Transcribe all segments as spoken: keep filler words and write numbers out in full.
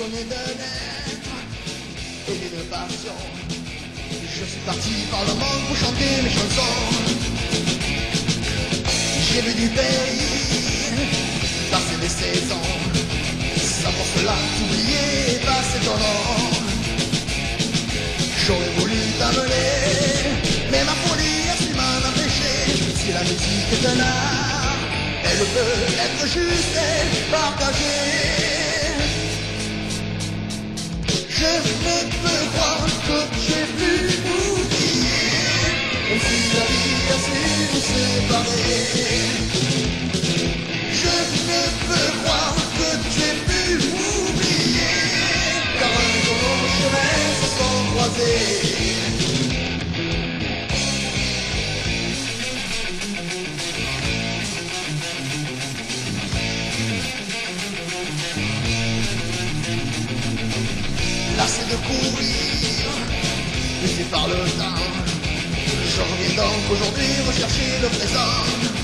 sonner de naître et d'une passion. Je suis parti par le monde pour chanter mes chansons. J'ai vu du pays passer des saisons, sans pour cela t'oublier, passer ton nom. J'aurais voulu t'amener, mais ma folie a su m'en empêcher. Si la musique est un art, elle peut être juste et partagée. Je ne peux croire que j'ai pu m'oublier, même si la vie a su nous séparer. Je ne peux croire que j'ai pu m'oublier, car un jour nos chemins se sont croisés. Lassé de courir, usé par le temps, je reviens donc aujourd'hui rechercher le présent.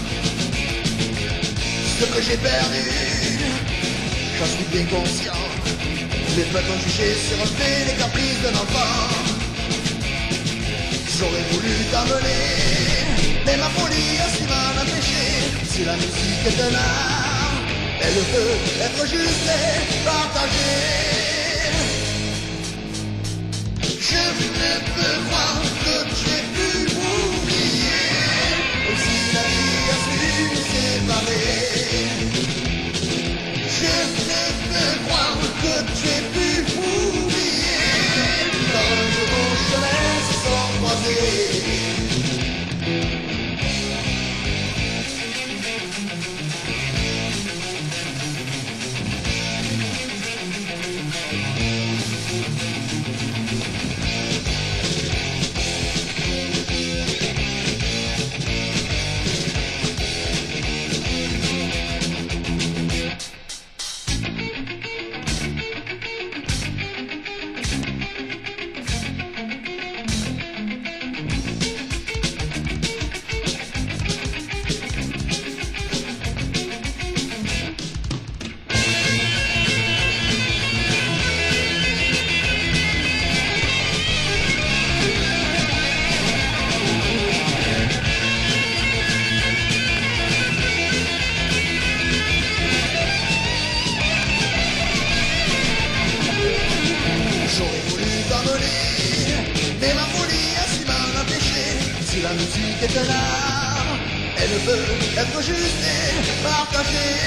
Ce que j'ai perdu, j'en suis bien conscient. Les peut-on juger sur un fait les caprices d'un enfant. J'aurais voulu t'amener, mais ma folie a su m'en empêcher. Si la musique est un art, elle peut être juste et partagée. Je ne peux croire que j'ai pu m'oublier, même si la vie a su nous séparer. Je ne peux croire que j'ai pu m'oublier, car un jour nos chemins se sont croisés. Mais ma folie a su m'en empêcher. Si la musique est un art, elle peut être juste et partagée.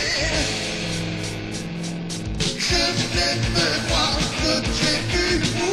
Je ne peux croire que j'ai pu